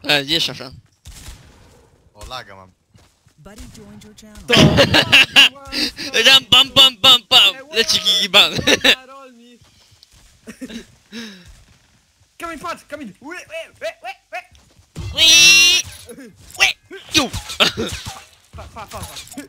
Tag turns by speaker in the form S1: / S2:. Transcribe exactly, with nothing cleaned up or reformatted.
S1: E, gdzie jest szafran?
S2: O, laga mam.
S3: Buddy joined your channel.
S4: To...
S1: Ram, pam, pam, pam, pam! Leci gigiban!
S4: Roll me. Kamil, patrz, Kamil! Łe, łe, łe, łe, łe.
S1: Ui! Ui! Ju!
S4: Pa, pa, pa, pa.